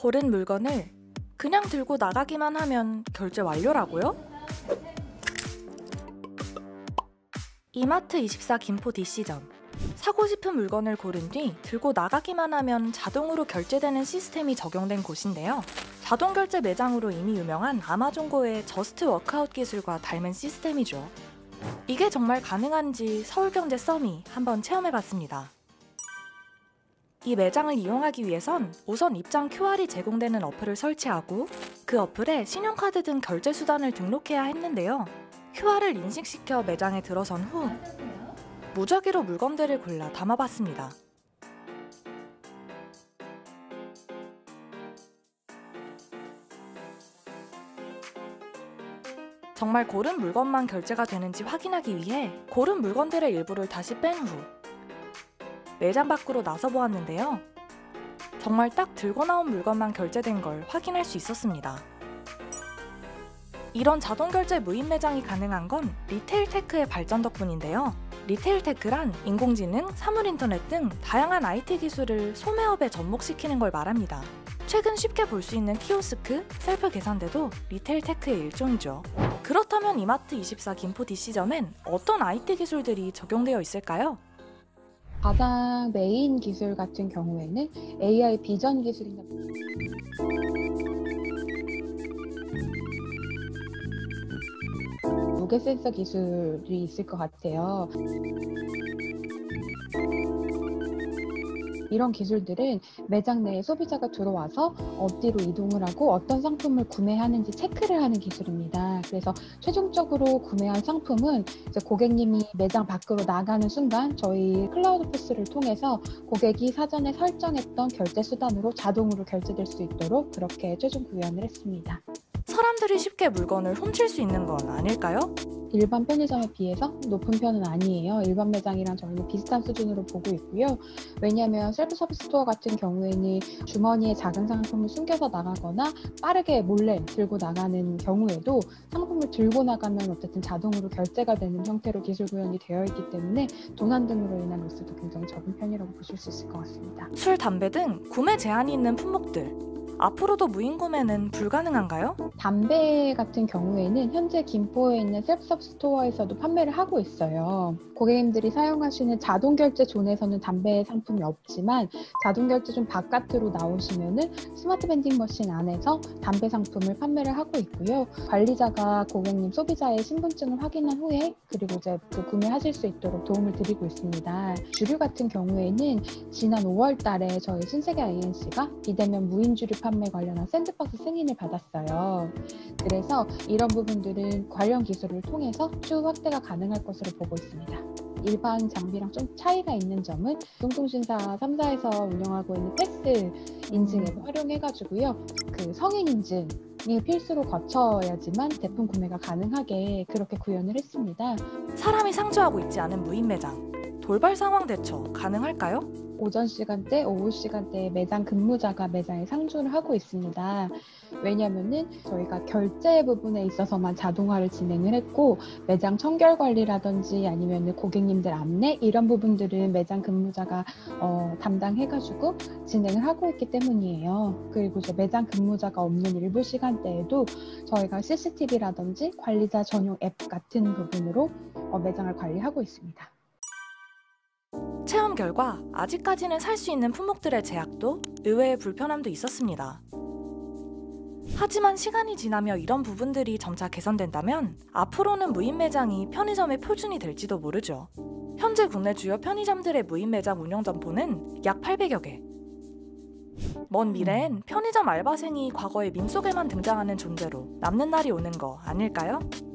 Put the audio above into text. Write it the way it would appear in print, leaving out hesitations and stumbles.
고른 물건을 그냥 들고 나가기만 하면 결제 완료라고요? 이마트24 김포 DC점. 사고 싶은 물건을 고른 뒤 들고 나가기만 하면 자동으로 결제되는 시스템이 적용된 곳인데요. 자동 결제 매장으로 이미 유명한 아마존고의 저스트 워크아웃 기술과 닮은 시스템이죠. 이게 정말 가능한지 서울경제 썸이 한번 체험해봤습니다. 이 매장을 이용하기 위해선 우선 입장 QR이 제공되는 어플을 설치하고 그 어플에 신용카드 등 결제 수단을 등록해야 했는데요. QR을 인식시켜 매장에 들어선 후 무작위로 물건들을 골라 담아봤습니다. 정말 고른 물건만 결제가 되는지 확인하기 위해 고른 물건들의 일부를 다시 뺀 후 매장 밖으로 나서 보았는데요. 정말 딱 들고 나온 물건만 결제된 걸 확인할 수 있었습니다. 이런 자동 결제 무인 매장이 가능한 건 리테일 테크의 발전 덕분인데요. 리테일 테크란 인공지능, 사물인터넷 등 다양한 IT 기술을 소매업에 접목시키는 걸 말합니다. 최근 쉽게 볼 수 있는 키오스크, 셀프 계산대도 리테일 테크의 일종이죠. 그렇다면 이마트24 김포 DC점엔 어떤 IT 기술들이 적용되어 있을까요? 가장 메인 기술 같은 경우에는 AI 비전 기술입니다. 무게 센서 기술이 있을 것 같아요. 이런 기술들은 매장 내에 소비자가 들어와서 어디로 이동을 하고 어떤 상품을 구매하는지 체크를 하는 기술입니다. 그래서 최종적으로 구매한 상품은 이제 고객님이 매장 밖으로 나가는 순간 저희 클라우드 패스를 통해서 고객이 사전에 설정했던 결제 수단으로 자동으로 결제될 수 있도록 그렇게 최종 구현을 했습니다. 사람들이 쉽게 물건을 훔칠 수 있는 건 아닐까요? 일반 편의점에 비해서 높은 편은 아니에요. 일반 매장이랑 저희는 비슷한 수준으로 보고 있고요. 왜냐하면 셀프 서비스 스토어 같은 경우에는 주머니에 작은 상품을 숨겨서 나가거나 빠르게 몰래 들고 나가는 경우에도 상품을 들고 나가면 어쨌든 자동으로 결제가 되는 형태로 기술 구현이 되어 있기 때문에 도난 등으로 인한 로스도 굉장히 적은 편이라고 보실 수 있을 것 같습니다. 술, 담배 등 구매 제한이 있는 품목들. 앞으로도 무인 구매는 불가능한가요? 담배 같은 경우에는 현재 김포에 있는 셀프 서비스 스토어에서도 판매를 하고 있어요. 고객님들이 사용하시는 자동 결제 존에서는 담배 상품이 없지만 자동 결제 존 바깥으로 나오시면은 스마트 밴딩 머신 안에서 담배 상품을 판매를 하고 있고요. 관리자가 고객님 소비자의 신분증을 확인한 후에 그리고 이제 구매하실 수 있도록 도움을 드리고 있습니다. 주류 같은 경우에는 지난 5월 달에 저희 신세계 INC가 비대면 무인 주류 판매 관련한 샌드박스 승인을 받았어요. 그래서 이런 부분들은 관련 기술을 통해서 추후 확대가 가능할 것으로 보고 있습니다. 일반 장비랑 좀 차이가 있는 점은 동통신사 3사에서 운영하고 있는 패스 인증 앱을 활용해가지고요. 그 성인 인증이 필수로 거쳐야지만 제품 구매가 가능하게 그렇게 구현을 했습니다. 사람이 상주하고 있지 않은 무인 매장. 돌발 상황 대처 가능할까요? 오전 시간대, 오후 시간대에 매장 근무자가 매장에 상주를 하고 있습니다. 왜냐면은 저희가 결제 부분에 있어서만 자동화를 진행을 했고 매장 청결 관리라든지 아니면 고객님들 안내 이런 부분들은 매장 근무자가 담당해가지고 진행을 하고 있기 때문이에요. 그리고 이제 매장 근무자가 없는 일부 시간대에도 저희가 CCTV라든지 관리자 전용 앱 같은 부분으로 매장을 관리하고 있습니다. 체험 결과 아직까지는 살 수 있는 품목들의 제약도 의외의 불편함도 있었습니다. 하지만 시간이 지나며 이런 부분들이 점차 개선된다면 앞으로는 무인 매장이 편의점의 표준이 될지도 모르죠. 현재 국내 주요 편의점들의 무인 매장 운영 점포는 약 800여 개. 먼 미래엔 편의점 알바생이 과거의 밈 속에만 등장하는 존재로 남는 날이 오는 거 아닐까요?